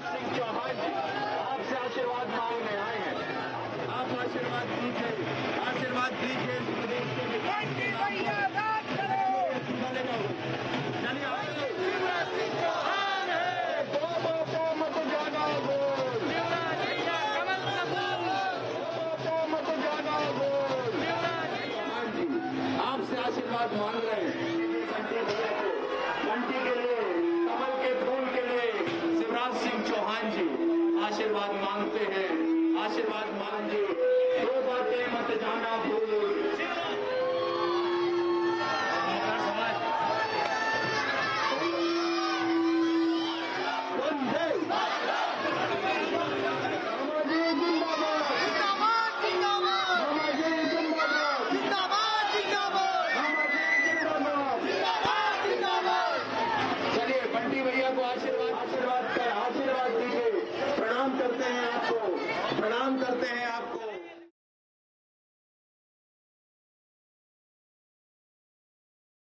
सिंह चौहान जी आपसे आशीर्वाद मांगने आए हैं। आप आशीर्वाद दीजिए, आशीर्वाद दीजिए इस प्रदेश के विकास के नाम पर। चलिए शिवराज सिंह चौहान है, दोनों को मत जाना बोल, शिवराज भैया कमल का फूल, दोनों को मत जाना बोल। शिवराज चौहान जी आपसे आशीर्वाद मांग रहे हैं घंटी के लिए, कमल के फूल के लिए। शिवराज सिंह चौहान जी आशीर्वाद मांगते हैं, आशीर्वाद मांगिए, दो बातें मत जाना भूल। चलिए बंटी भैया को आशीर्वाद दीजिए। प्रणाम करते हैं आपको, प्रणाम करते हैं आपको।